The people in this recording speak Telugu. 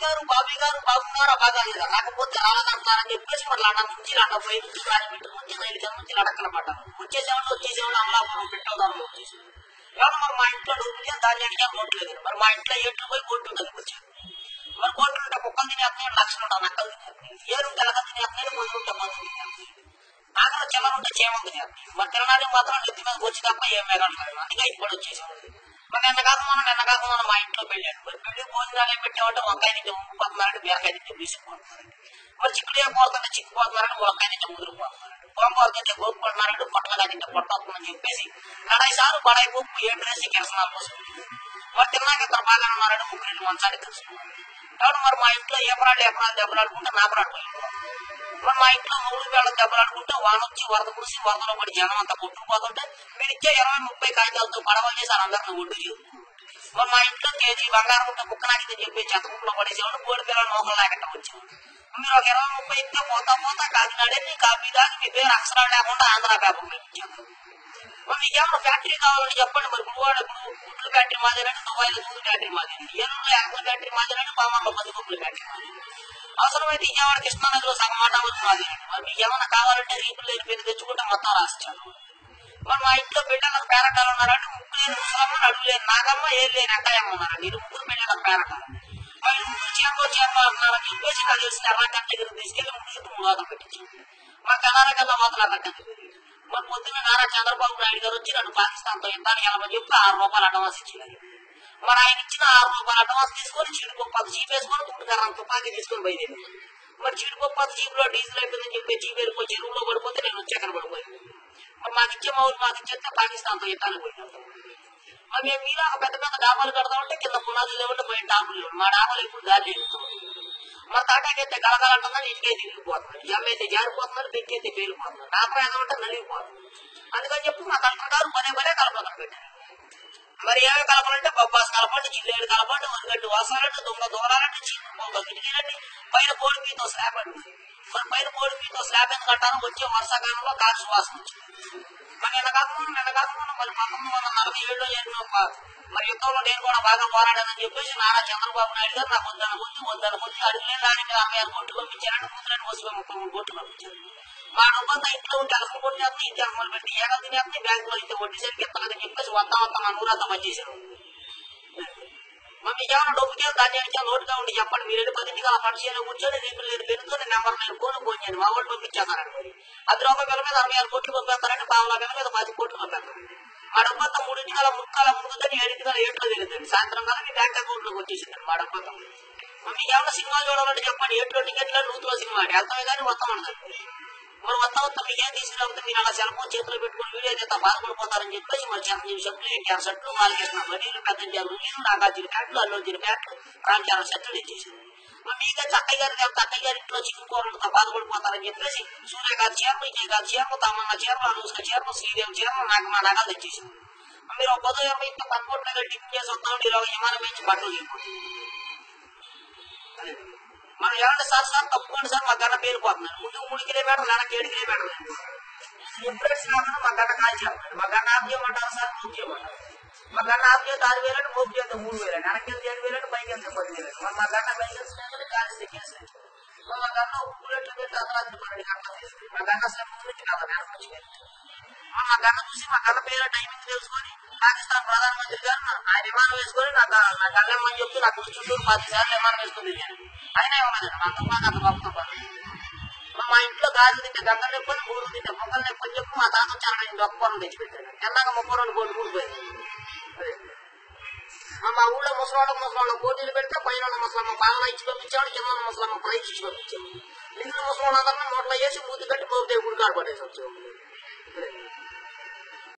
బాబాయ్ గారు బాగున్నారా బాగా లేదా లేకపోతే రాలేదంటారని చెప్పేసి మరి లండన్ నుంచి లండన్ పోయి నుంచి రాజమండ్రి నుంచి రైలు కింద నుంచి లడక్కనమాట వచ్చేసేవాళ్ళు అమలాపురం పెట్టవదాలు వచ్చేసి ఎవరు మరి మా ఇంట్లో డబ్బులు ధాన్యానికి కొట్టలేదు మరి మా ఇంట్లో ఏట్లు పోయి కొట్టు ఉంటుంది వచ్చారు మరి కోట్లు ఉంటే కుక్కలు తినేస్తున్నాడు లక్షలు ఉంటాయి నక్కలు తినేస్తున్నాయి ఏరుంటే ఎలకలు తినేస్తున్నాడు మందు ఉంటే మందు తినేస్తున్నాయి ఆకలి చిల్లర ఉంటే చేమంది తినేస్తున్నాయి మరి తినడానికి మాత్రం నెత్తి మీద వచ్చి తప్ప ఏం మేఘాలు అందుకే ఇప్పుడు వచ్చేసేవాడు మరి నిన్న కాక మనం మా ఇంట్లో పెళ్ళాడు మరి పెళ్లి భోజనాలు ఏం పెట్టామంటే వంకాయ నుంచి ఉంగిపోతున్నారంటే బీరకాయ నుంచి బీసిపోతున్నారండి మరి చిక్కుడే పోతుంటే చిక్కుపోతున్నారంటే వంకాయ నుంచి ముదిరిపోతున్నారండి గోంగూర తింటే గోపుకుంటున్నారంటే పొట్టలుగా తింటే పొట్ట వస్తుందని చెప్పేసి కడాయిసారు బడాయి పప్పు ఏడ్రేసి కిరసనాలు పోసుకుంటారు మరి తిన్నాక ఇద్దరు బాగా ఉన్నారంటే ముగ్గురు మంచాన్ని తెలుసుకున్నారు కాబట్టి మరి మా ఇంట్లో ఎకరాలు దెబ్బలాడుకుంటే నాపరాడు పోయింది మరి మా ఇంట్లో 3 వేల దెబ్బలాడుకుంటే వానొచ్చి వరద కురిసి వరదలో పడి జనం అంతా కొట్టుకుపోతుంటే మీరు ఇచ్చే 20-30 కాగితాలతో పడవలు చేసి అందరిని ఒడ్డు చేయదు మరి మా ఇంట్లో కేజీ బంగారం ఉంటే కుక్క నాకిందని చెప్పి చెత్తకుట్లో పడేసేవాడు కోడి పిల్లలు మోకలు లేకుండా వచ్చేవాడు మీరు ఒక 20-30 ఇస్తే పోతా కాకినాడని కాపీ దాని మీ పేరు అక్షరాలు లేకుండా ఆంధ్ర పేపర్లో ఇచ్చారు మరి మీకేమన్నా ఫ్యాక్టరీ కావాలని చెప్పండి మరి గుడివాడ గుడ్లు ఫ్యాక్టరీ మాదిరండి దుబాయ్లో దూదు ఫ్యాక్టరీ మాదిరండి ఏలూరులో యాపిల్ ఫ్యాక్టరీ మాదిరండి పామాలో పదిపప్పుల ఫ్యాక్టరీ మాదిరి అవసరమైతే విజయవాడ కృష్ణానదిలో సగం మాట వరకు మాదిరండి మరి మీకు ఏమన్నా కావాలంటే రీపులు లేని పేరు తెచ్చుకుంటే మొత్తం రాసిచ్చాను మరి మా ఇంట్లో బిడ్డలకు పేరకాలు ఉన్నారంటే ముక్కు లేని ముసలమ్మ అడుగు లేని నాగమ్మ ఏం లేని అక్కయ్యమ్మ ఉన్నారండి ఇది ముగ్గురు బిడ్డలకు పేరకాలు మరి ముగ్గురు చేరమో అన్నారని చెప్పేసి నాకు తెలిసిన ఎర్రగంట దగ్గర తీసుకెళ్లి ముగ్గురు మూలాతం పెట్టించాం మా కర్ణాటకల్లో మాత్రం అడ్డంది మరి పొద్దున్న నారా చంద్రబాబు నాయుడు గారు వచ్చి నన్ను పాకిస్తాన్తో యుద్ధానికి వెళ్ళమని చెప్పి 6 రూపాయలు అడ్వాన్స్ ఇచ్చారు మరి ఆయన ఇచ్చిన 6 రూపాయలు అడ్వాన్స్ తీసుకొని జీడిపప్పు అది జీప్ వేసుకొని తుట్టుకర్ర తుపాకీ తీసుకొని బయలుదేరి మరి జీడిపప్పు అది జీపులో డీజిల్ అయిపోయిందని చెప్పి జీప్ వెళ్ళిపోయి చెరువులో పడిపోతే నేను వచ్చి అక్కడ పడిపోయింది మరి మాకు ఇచ్చే మౌలు మాకు ఇచ్చేస్తే పాకిస్తాన్తో యుద్ధానికి పోయినాం మరి మేము మీద పెద్ద డాబాలు కడతామంటే కింద పునాదులు లేవంటే బయట డాబాలు లేవు మా డాబాలు ఎప్పుడు గాలి ఎక్కుతాం మరి తాటాకైతే గలగాలంటున్నారు ఇంటికే తిరిగిపోతున్నారు జమ్మ అయితే జారిపోతున్నారు పెంచి అయితే పేలిపోతున్నారు డాబా ఏదంటే నలిగిపోతుంది అందుకని చెప్పి మా కలెక్టర్ గారు పదే కలపడం పెట్టారు మరి ఏమే కలపాలంటే బొబ్బాస్ కలపండి జిల్లేడు కలపండి వరిగడ్డి వాసాలంటే దొంగ దూరాలంటే చీపుకోగా కిటికీలండి పైన బోర్డు మీతో స్లాబ్ అండి మరి పైన బోర్డు మీతో స్లాబ్ ఎందుకంటారు వచ్చే వర్షాకాలంలో కారు సువాసన వచ్చింది మరి నిన్న కాకుండా మరి 1947లో జరిగిన మరి యుద్ధంలో నేను కూడా బాగా పోరాడానని చెప్పేసి నారా చంద్రబాబు నాయుడు గారు నాకు వద్దన కొద్ది అడుగులే దానికి 66 కోట్లు పంపించారంటే ముందులని 33 కోట్లు పంపించారు మా డబ్బంతా ఇంట్లో ఉంటే అలసం కొట్టేస్తుంది ఇంటి అమలు పెట్టి ఏగలు తినేస్తుంది బ్యాంకులో అయితే వడ్డీ సరికి ఎత్తలేదని చెప్పేసి వద్దాం మా నూరంతా పనిచేశారు మరి మీకు ఏమైనా డబ్బుకే దాన్ని అడిచా నోటుగా ఉండి చెప్పండి మీరు 10 అలా పడిచేలో కూర్చొని రేపు లేదు పెరుగుతుంది నెంబర్ నేను ఫోన్ చేయండి మా వాళ్ళు పంపించేస్తారండి అది రూపాయల పిల్ల మీద 66 కోట్లు పంపేస్తారంటే 5 పిల్ల మీద 10 కోట్లు పంపేస్తారు మా డబ్బంతా 3 ముక్కాల ముందుకొని 7 తెలుస్తుంది సాయంత్రం కాలం మీ బ్యాంక్ అకౌంట్ లోకి వచ్చేసిందండి మా డబ్బంతా మీకు ఏమైనా సినిమాలు చూడాలంటే చెప్పండి ఏట్లో టికెట్లో నూతులో సినిమా వెళ్తామే కానీ మొత్తం ఉండదు మరి మొత్తం మీకేం తీసుకురాకపోతే మీరు అలా సెల్ ఫోన్ చేతిలో పెట్టుకుని వీడియో అయితే బాధపడిపోతారని చెప్పేసి మరి చిరంజీవి షర్ట్లు ఎన్టీఆర్ షర్ట్లు మాలికేసిన బడీలు పెద్ద నాగార్జున ప్యాట్లు అల్లుజీని ప్యాట్లు రామచారం షర్ట్లు ఇచ్చేసారు మరి మీకే చక్కయ్య గారి ఇంట్లో చికెన్ కూరలతో బాధపడిపోతారని చెప్పేసి సూర్య గారి చీరలు విజయ్ గారి చీరలు తమన్న చీరలు అనుష్క చీరలు శ్రీదేవి చీరలు నాకు మా నగాలు తెచ్చేసారు మీరు ఒక 10-20 ఇంత 10 కోట్ల టిఫిన్ చేసి వస్తామంటే 20 విమానం వేయించి బట్టలు తీసుకోండి మనం ఏమంటే సార్ తప్పుకోండి సార్ మా గడ్డ పేలిపోతున్నాను ముందుకు 3 కిలోమీటర్లు వెనక్కి 7 కిలోమీటర్లు ఎప్పుడైతే కాకుండా మా గడ్డ కాల్ చేస్తాను మా గడ్డ ఆఫ్ చేయమంటారు సార్ మూవ్ చేయమంటారు మా గడ్డ ఆఫ్ చేస్తే 6,000 మూవ్ చేస్తే 3,000 వెనక్కి వెళ్తే 7,000 పైకి వెళ్తే 10,000 మరి మా గడ్డ పైకి వెళ్తే కాల్స్తే కేసు మా గడ్డ ఉప్పులెట్లు పెట్టి అర్ధరాత్రి 12 గంటలు తీసుకుని మా గడ్డ అసలు ముందు నుంచి కదా వెనక నుంచి మా గడ్డ చూసి మా గడ్డ పేరు టైమింగ్ తెలుసుకొని పాకిస్తాన్ ప్రధానమంత్రి గారు ఆయన విమానం వేసుకొని నాకు నా గల్లెమ్మని చెప్తూ నాకు చుట్టూరు 10 సార్లు విమానం వేసుకొని తిరిగాను అయినా ఇవ్వలేదండి మా అంతా నాకు అంత గొప్ప మా ఇంట్లో గాజులు తింటే గంటలు లేకపోతే 3 తింటే మొక్కలు లేకపోతే చెప్పి మా తాత వచ్చారని గొప్ప పనులు తెచ్చిపెట్టాడు ఎన్నాక 32 కోట్లు కూడిపోయింది మా ఊళ్ళో ముసలాళ్ళ పోటీలు పెడితే పైన ముసలమ్మ పాలన ఇచ్చి పంపించాడు కింద ముసలమ్మ ప్రైజ్ ఇచ్చి పంపించాడు మిగిలిన ముసలాళ్ళందరినీ నోట్లో వేసి మూతి కట్టి పోతే గుడికాడు పడేసి వచ్చాడు